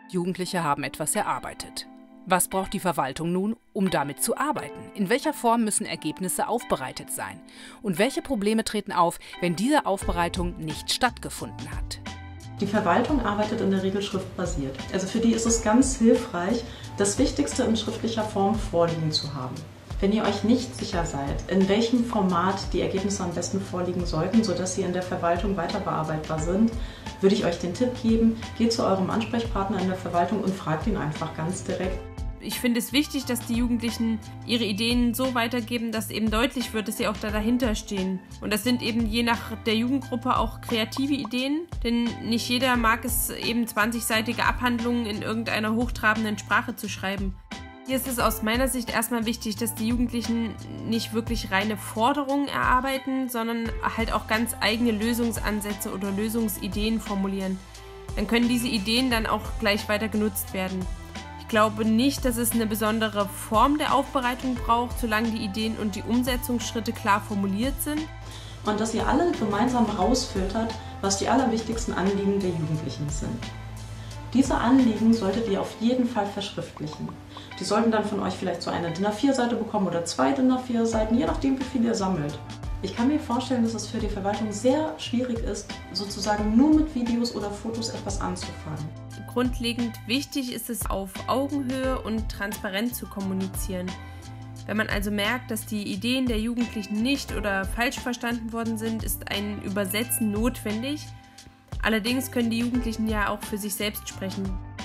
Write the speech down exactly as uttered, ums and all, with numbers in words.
Jugendliche haben etwas erarbeitet. Was braucht die Verwaltung nun, um damit zu arbeiten? In welcher Form müssen Ergebnisse aufbereitet sein? Und welche Probleme treten auf, wenn diese Aufbereitung nicht stattgefunden hat? Die Verwaltung arbeitet in der Regel schriftbasiert. Also für die ist es ganz hilfreich, das Wichtigste in schriftlicher Form vorliegen zu haben. Wenn ihr euch nicht sicher seid, in welchem Format die Ergebnisse am besten vorliegen sollten, sodass sie in der Verwaltung weiter bearbeitbar sind, würde ich euch den Tipp geben, geht zu eurem Ansprechpartner in der Verwaltung und fragt ihn einfach ganz direkt. Ich finde es wichtig, dass die Jugendlichen ihre Ideen so weitergeben, dass eben deutlich wird, dass sie auch da dahinter stehen. Und das sind eben je nach der Jugendgruppe auch kreative Ideen, denn nicht jeder mag es eben zwanzigseitige Abhandlungen in irgendeiner hochtrabenden Sprache zu schreiben. Hier ist es aus meiner Sicht erstmal wichtig, dass die Jugendlichen nicht wirklich reine Forderungen erarbeiten, sondern halt auch ganz eigene Lösungsansätze oder Lösungsideen formulieren. Dann können diese Ideen dann auch gleich weiter genutzt werden. Ich glaube nicht, dass es eine besondere Form der Aufbereitung braucht, solange die Ideen und die Umsetzungsschritte klar formuliert sind. Und dass ihr alle gemeinsam rausfiltert, was die allerwichtigsten Anliegen der Jugendlichen sind. Diese Anliegen solltet ihr auf jeden Fall verschriftlichen. Die sollten dann von euch vielleicht so eine DIN A vier Seite bekommen oder zwei DIN A vier Seiten, je nachdem, wie viel ihr sammelt. Ich kann mir vorstellen, dass es für die Verwaltung sehr schwierig ist, sozusagen nur mit Videos oder Fotos etwas anzufangen. Grundlegend wichtig ist es, auf Augenhöhe und transparent zu kommunizieren. Wenn man also merkt, dass die Ideen der Jugendlichen nicht oder falsch verstanden worden sind, ist ein Übersetzen notwendig. Allerdings können die Jugendlichen ja auch für sich selbst sprechen.